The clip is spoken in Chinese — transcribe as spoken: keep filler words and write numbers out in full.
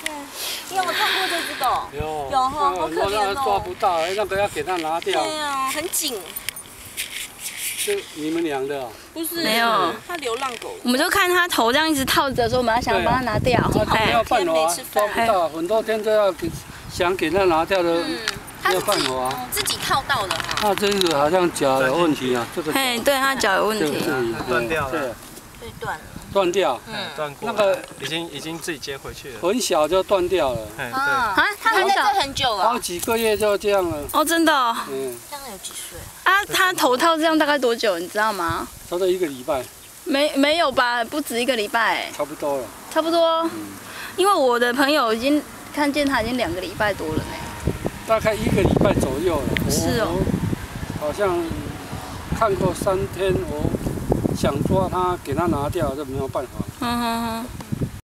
你有没有看过这只狗？ 有有哈，好可怜哦。 抓不到，那个要给它拿掉。 对啊，很紧。 是你们养的？ 不是， 没有， 它流浪狗。 我们就看它头这样一直套着，说我们要想把它拿掉。 哎，没有办法，抓不到，很多天都要给想给它拿掉的，没有办法。 自己套到的哈。 它这个好像脚有问题啊，这个。 哎，对，它脚有问题， 断掉了。 对，断了。 断掉， 嗯，断过。 那个已经已经自己接回去了。 很小就断掉了。 哎，对。 啊，它在这很久了。 好几个月就这样了。 哦，真的。 嗯。 这样有几岁？ 啊，它头套这样大概多久？你知道吗？ 差不多一个礼拜。 没没有吧？不止一个礼拜。 差不多了。 差不多。因为我的朋友已经看见它已经两个礼拜多了呢。 大概一个礼拜左右了。 是哦。 好像看过三天，我想抓它，给它拿掉，就没有办法。 嗯哼哼。